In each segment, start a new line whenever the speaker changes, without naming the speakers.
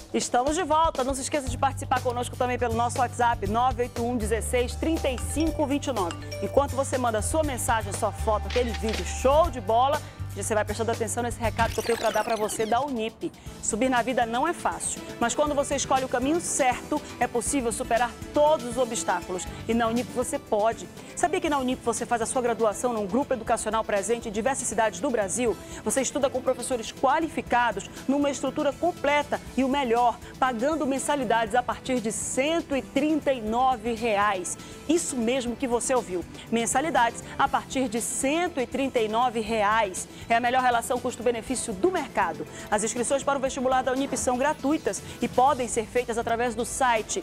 Estamos de volta. Não se esqueça de participar conosco também pelo nosso WhatsApp 981 16 35 29. Enquanto você manda sua mensagem, sua foto, aquele vídeo show de bola, você vai prestando atenção nesse recado que eu tenho para dar para você da Unip. Subir na vida não é fácil, mas quando você escolhe o caminho certo, é possível superar todos os obstáculos. E na Unip você pode. Sabia que na Unip você faz a sua graduação num grupo educacional presente em diversas cidades do Brasil? Você estuda com professores qualificados, numa estrutura completa e o melhor, pagando mensalidades a partir de R$ 139. Isso mesmo que você ouviu. Mensalidades a partir de R$ 139. É a melhor relação custo-benefício do mercado. As inscrições para o vestibular da Unip são gratuitas e podem ser feitas através do site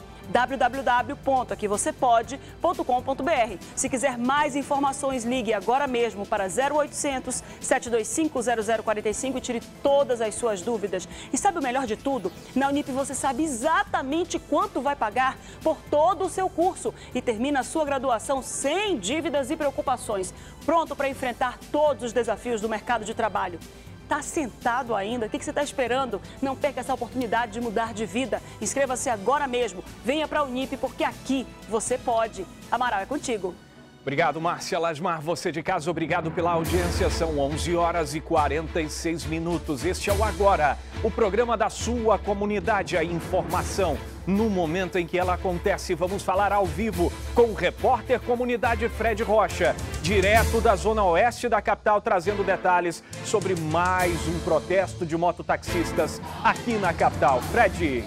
www.aquivocepode.com.br. Se quiser mais informações, ligue agora mesmo para 0800 725 0045 e tire todas as suas dúvidas. E sabe o melhor de tudo? Na Unip você sabe exatamente quanto vai pagar por todo o seu curso e termina a sua graduação sem dívidas e preocupações, pronto para enfrentar todos os desafios do mercado de trabalho. Está sentado ainda? O que você está esperando? Não perca essa oportunidade de mudar de vida. Inscreva-se agora mesmo. Venha para a Unip, porque aqui você pode. Amaral, é contigo.
Obrigado, Márcia Lasmar. Você de casa, obrigado pela audiência. São 11 horas e 46 minutos. Este é o Agora, o programa da sua comunidade. A informação no momento em que ela acontece. Vamos falar ao vivo com o repórter Comunidade Fred Rocha, direto da zona oeste da capital, trazendo detalhes sobre mais um protesto de mototaxistas aqui na capital. Fred.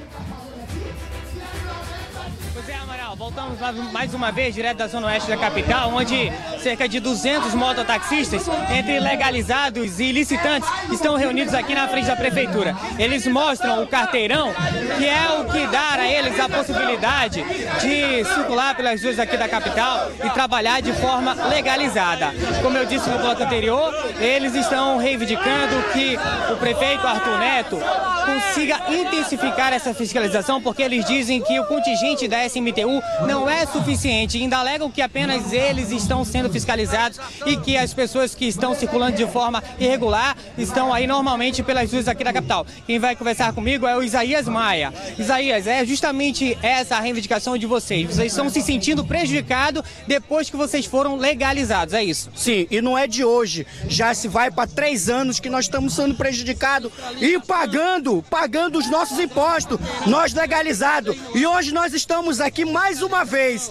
Pois é, Amaral, voltamos mais uma vez direto da zona oeste da capital, onde cerca de 200 mototaxistas, entre legalizados e ilicitantes, estão reunidos aqui na frente da prefeitura. Eles mostram o carteirão, que é o que dá a eles a possibilidade de circular pelas ruas aqui da capital e trabalhar de forma legalizada. Como eu disse no bloco anterior, eles estão reivindicando que o prefeito Arthur Neto consiga intensificar essa fiscalização, porque eles dizem que o contingente da SMTU não é suficiente. Ainda alegam que apenas eles estão sendo fiscalizados e que as pessoas que estão circulando de forma irregular estão aí normalmente pelas ruas aqui da capital. Quem vai conversar comigo é o Isaías Maia. Isaías, é justamente essa a reivindicação de vocês. Vocês estão se sentindo prejudicados depois que vocês foram legalizados, é isso?
Sim, e não é de hoje. Já se vai para 3 anos que nós estamos sendo prejudicados e pagando os nossos impostos, nós legalizados. E hoje nós estamos aqui mais uma vez,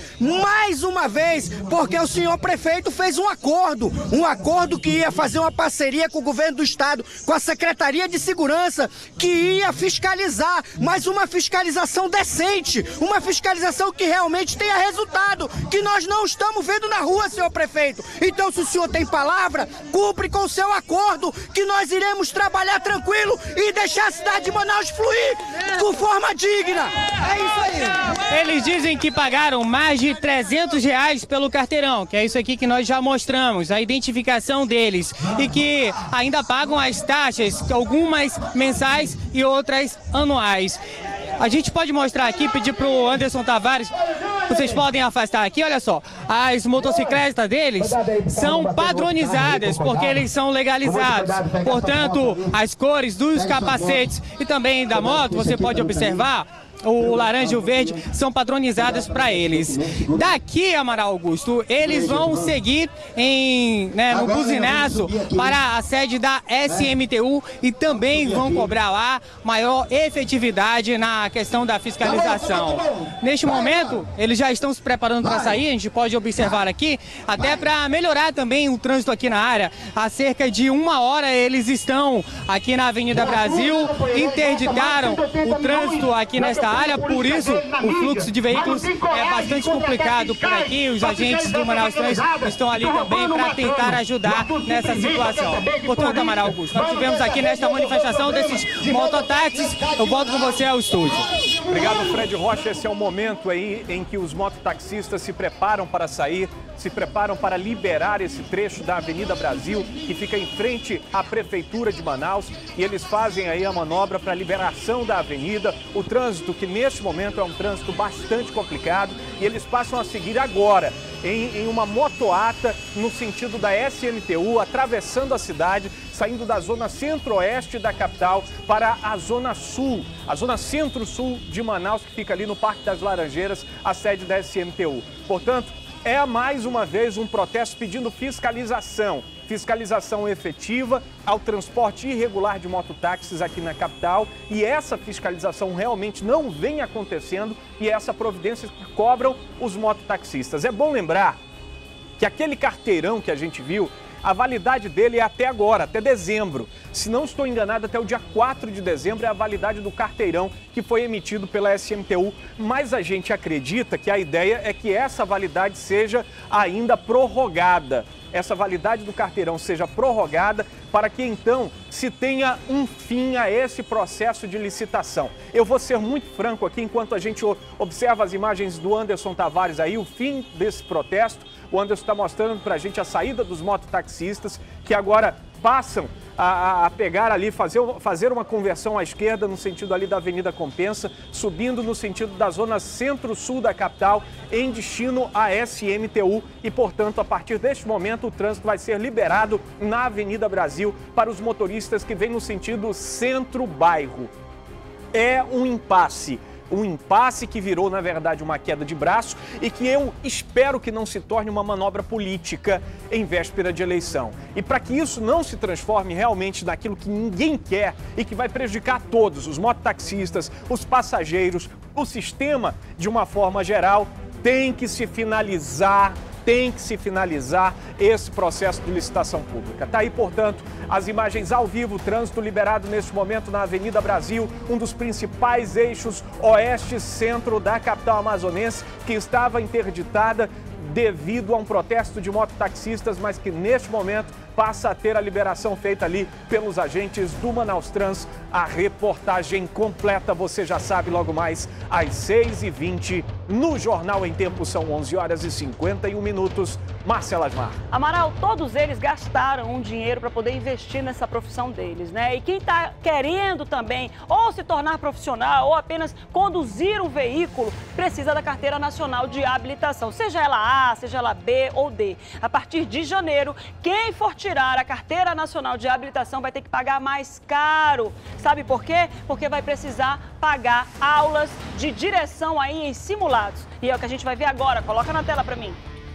porque o senhor prefeito fez um acordo que ia fazer uma parceria com o governo do estado, com a Secretaria de Segurança, que ia fiscalizar, mas uma fiscalização decente, uma fiscalização que realmente tenha resultado, que nós não estamos vendo na rua, senhor prefeito. Então, se o senhor tem palavra, cumpre com o seu acordo, que nós iremos trabalhar tranquilo e deixar a cidade de Manaus fluir de forma digna. É isso aí.
Eles dizem que pagaram mais de R$300 pelo carteirão, que é isso aqui que nós já mostramos, a identificação deles, e que ainda pagam as taxas, algumas mensais e outras anuais. A gente pode mostrar aqui, pedir para o Anderson Tavares, vocês podem afastar aqui, olha só, as motocicletas deles são padronizadas, porque eles são legalizados. Portanto, as cores dos capacetes e também da moto, você pode observar, o laranja e o verde são padronizadas para eles. Daqui, Amaral Augusto, eles vão seguir no buzinaço para a sede da SMTU e também vão cobrar lá maior efetividade na questão da fiscalização. Neste momento, eles já estão se preparando para sair, a gente pode observar aqui, até para melhorar também o trânsito aqui na área. Há cerca de 1 hora eles estão aqui na Avenida Brasil, interditaram o trânsito aqui nesta área, por isso o fluxo de veículos é bastante complicado por aqui. Os agentes do Manaus Trânsito estão ali também para tentar ajudar nessa situação. Portanto, Amaral Augusto, nós estivemos aqui nesta manifestação desses mototáxis. Eu volto com você ao estúdio.
Obrigado, Fred Rocha. Esse é o momento aí em que os mototaxistas se preparam para sair. se preparam para liberar esse trecho da Avenida Brasil, que fica em frente à Prefeitura de Manaus, e eles fazem aí a manobra para a liberação da avenida. O trânsito, que neste momento é um trânsito bastante complicado, e eles passam a seguir agora em uma motoata no sentido da SMTU, atravessando a cidade, saindo da zona centro-oeste da capital para a zona sul, a zona centro-sul de Manaus, que fica ali no Parque das Laranjeiras, a sede da SMTU. Portanto, é mais uma vez um protesto pedindo fiscalização efetiva ao transporte irregular de mototáxis aqui na capital, e essa fiscalização realmente não vem acontecendo, e essa providência que cobram os mototaxistas. É bom lembrar que aquele carteirão que a gente viu, a validade dele é até agora, até dezembro. Se não estou enganado, até o dia 4 de dezembro é a validade do carteirão que foi emitido pela SMTU. Mas a gente acredita que a ideia é que essa validade seja ainda prorrogada. Essa validade do carteirão seja prorrogada para que então se tenha um fim a esse processo de licitação. Eu vou ser muito franco aqui, enquanto a gente observa as imagens do Anderson Tavares aí, o fim desse protesto. O Anderson está mostrando para a gente a saída dos mototaxistas, que agora passam a pegar ali, fazer uma conversão à esquerda no sentido ali da Avenida Compensa, subindo no sentido da zona centro-sul da capital, em destino à SMTU. E, portanto, a partir deste momento, o trânsito vai ser liberado na Avenida Brasil para os motoristas que vêm no sentido centro-bairro. É um impasse que virou, na verdade, uma queda de braço, e que eu espero que não se torne uma manobra política em véspera de eleição. E para que isso não se transforme realmente naquilo que ninguém quer e que vai prejudicar todos, os mototaxistas, os passageiros, o sistema de uma forma geral, tem que se finalizar esse processo de licitação pública. Tá aí, portanto, as imagens ao vivo, trânsito liberado neste momento na Avenida Brasil, um dos principais eixos oeste-centro da capital amazonense, que estava interditada devido a um protesto de mototaxistas, mas que neste momento passa a ter a liberação feita ali pelos agentes do Manaus Trans. A reportagem completa você já sabe logo mais às 6h20 no Jornal em Tempo. São 11h51. Marcela Asmar.
Amaral, todos eles gastaram um dinheiro para poder investir nessa profissão deles, né? E quem está querendo também ou se tornar profissional ou apenas conduzir um veículo precisa da Carteira Nacional de Habilitação, seja ela A, seja ela B ou D. A partir de janeiro, quem for tirar a Carteira Nacional de Habilitação vai ter que pagar mais caro. Sabe por quê? Porque vai precisar pagar aulas de direção aí em simulados. E é o que a gente vai ver agora. Coloca na tela para mim.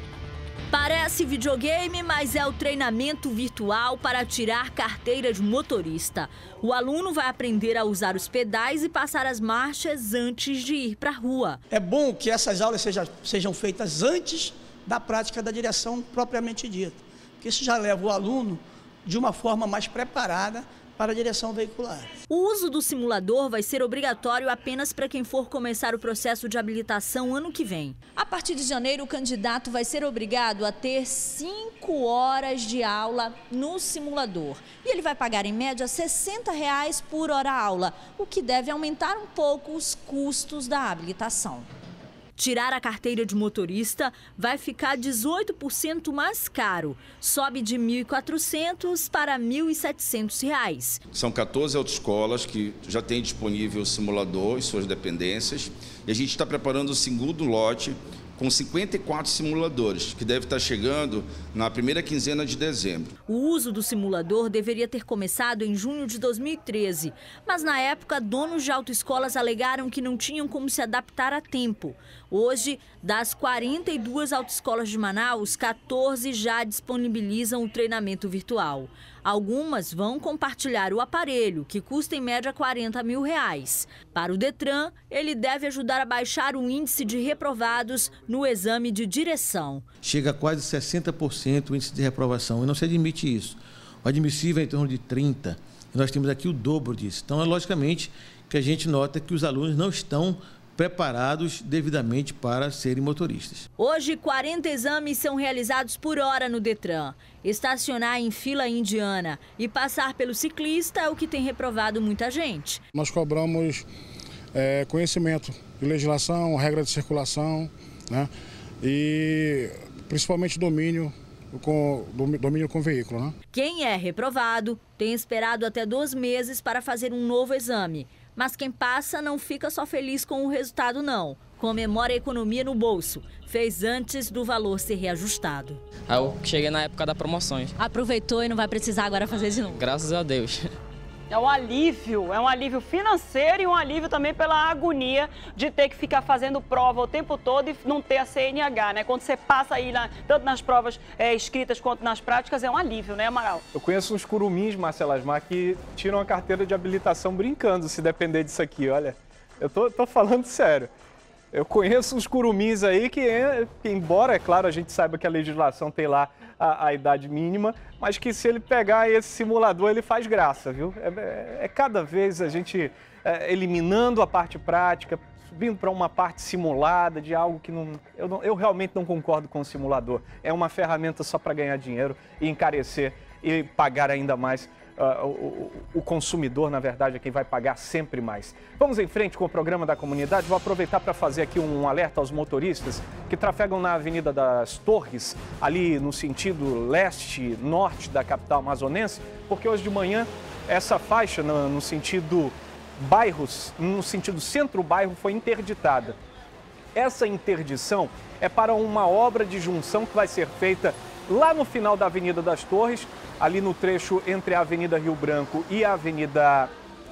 Parece videogame, mas é o treinamento virtual para tirar carteira de motorista. O aluno vai aprender a usar os pedais e passar as marchas antes de ir para a rua.
É bom que essas aulas sejam feitas antes da prática da direção propriamente dita, porque isso já leva o aluno de uma forma mais preparada para a direção veicular.
O uso do simulador vai ser obrigatório apenas para quem for começar o processo de habilitação ano que vem. A partir de janeiro, o candidato vai ser obrigado a ter 5 horas de aula no simulador. E ele vai pagar, em média, R$ 60 por hora aula, o que deve aumentar um pouco os custos da habilitação. Tirar a carteira de motorista vai ficar 18% mais caro. Sobe de R$ 1.400 para R$ 1.700.
São 14 autoescolas que já têm disponível o simulador e suas dependências. E a gente está preparando o segundo lote com 54 simuladores, que deve estar chegando na primeira quinzena de dezembro.
O uso do simulador deveria ter começado em junho de 2013, mas na época, donos de autoescolas alegaram que não tinham como se adaptar a tempo. Hoje, das 42 autoescolas de Manaus, 14 já disponibilizam o treinamento virtual. Algumas vão compartilhar o aparelho, que custa em média R$ 40 mil. Para o Detran, ele deve ajudar a baixar o índice de reprovados no exame de direção.
Chega a quase 60% o índice de reprovação e não se admite isso. O admissível é em torno de 30%. E nós temos aqui o dobro disso. Então, é logicamente que a gente nota que os alunos não estão preparados devidamente para serem motoristas.
Hoje, 40 exames são realizados por hora no Detran. Estacionar em fila indiana e passar pelo ciclista é o que tem reprovado muita gente.
Nós cobramos conhecimento de legislação, regra de circulação, né? E principalmente domínio com veículo, né?
Quem é reprovado tem esperado até 2 meses para fazer um novo exame. Mas quem passa não fica só feliz com o resultado, não. Comemora a economia no bolso. Fez antes do valor ser reajustado.
Eu cheguei na época das promoções.
Aproveitou e não vai precisar agora fazer de novo.
Graças a Deus.
É um alívio financeiro e um alívio também pela agonia de ter que ficar fazendo prova o tempo todo e não ter a CNH, né? Quando você passa aí, tanto nas provas escritas quanto nas práticas, é um alívio, né, Amaral?
Eu conheço uns curumins, Marcelo Asmar, que tiram a carteira de habilitação brincando, se depender disso aqui, olha. Eu tô falando sério. Eu conheço uns curumins aí que embora, é claro, a gente saiba que a legislação tem lá a idade mínima, mas que se ele pegar esse simulador, ele faz graça, viu? É cada vez a gente eliminando a parte prática, subindo para uma parte simulada de algo que eu realmente não concordo com o simulador. É uma ferramenta só para ganhar dinheiro e encarecer e pagar ainda mais. O consumidor, na verdade, é quem vai pagar sempre mais. Vamos em frente com o programa da comunidade. Vou aproveitar para fazer aqui um alerta aos motoristas que trafegam na Avenida das Torres, ali no sentido leste-norte da capital amazonense, porque hoje de manhã essa faixa no sentido bairros, no sentido centro-bairro, foi interditada. Essa interdição é para uma obra de junção que vai ser feita lá no final da Avenida das Torres, ali no trecho entre a Avenida Rio Branco e a Avenida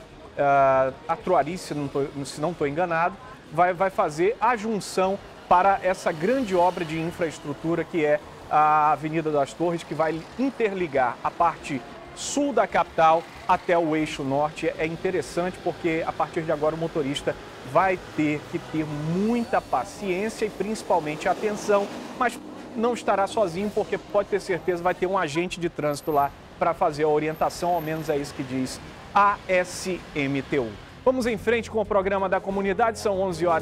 Atuari, se não estou enganado, vai fazer a junção para essa grande obra de infraestrutura que é a Avenida das Torres, que vai interligar a parte sul da capital até o eixo norte. É interessante porque a partir de agora o motorista vai ter que ter muita paciência e principalmente atenção, mas não estará sozinho, porque pode ter certeza vai ter um agente de trânsito lá para fazer a orientação, ao menos é isso que diz a SMTU. Vamos em frente com o programa da comunidade, são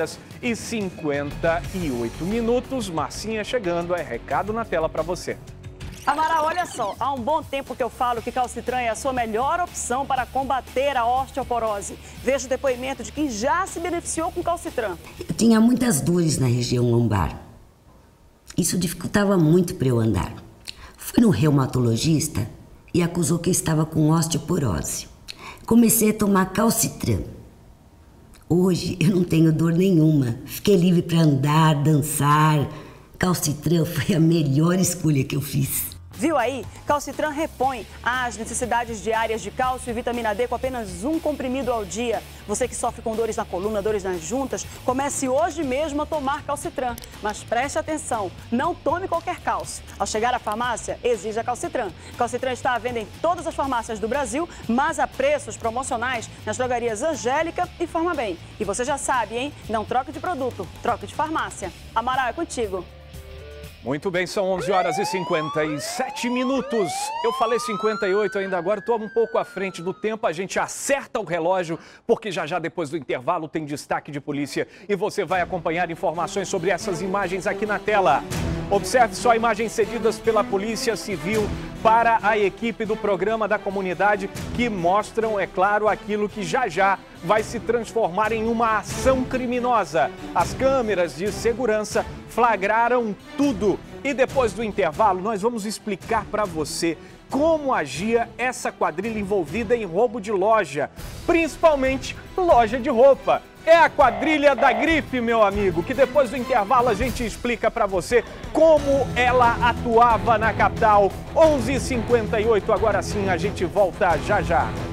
11h58. Marcinha chegando, é recado na tela para você.
Amaral, olha só, há um bom tempo que eu falo que calcitran é a sua melhor opção para combater a osteoporose. Veja o depoimento de quem já se beneficiou com calcitran.
Eu tinha muitas dores na região lombar. Isso dificultava muito para eu andar. Fui no reumatologista e acusou que eu estava com osteoporose. Comecei a tomar calcitran. Hoje eu não tenho dor nenhuma. Fiquei livre para andar, dançar. Calcitran foi a melhor escolha que eu fiz.
Viu aí? Calcitran repõe as necessidades diárias de cálcio e vitamina D com apenas um comprimido ao dia. Você que sofre com dores na coluna, dores nas juntas, comece hoje mesmo a tomar calcitran. Mas preste atenção, não tome qualquer cálcio. Ao chegar à farmácia, exija calcitran. Calcitran está à venda em todas as farmácias do Brasil, mas a preços promocionais nas drogarias Angélica e Forma Bem. E você já sabe, hein? Não troque de produto, troque de farmácia. Amaral, é contigo.
Muito bem, são 11h57. Eu falei 58 ainda agora, estou um pouco à frente do tempo. A gente acerta o relógio, porque já depois do intervalo tem destaque de polícia. E você vai acompanhar informações sobre essas imagens aqui na tela. Observe só imagens cedidas pela Polícia Civil para a equipe do programa da comunidade, que mostram, é claro, aquilo que já vai se transformar em uma ação criminosa. As câmeras de segurança flagraram tudo. E depois do intervalo, nós vamos explicar para você como agia essa quadrilha envolvida em roubo de loja, principalmente loja de roupa. É a quadrilha da grife, meu amigo, que depois do intervalo a gente explica para você como ela atuava na capital. 11h58, agora sim a gente volta já.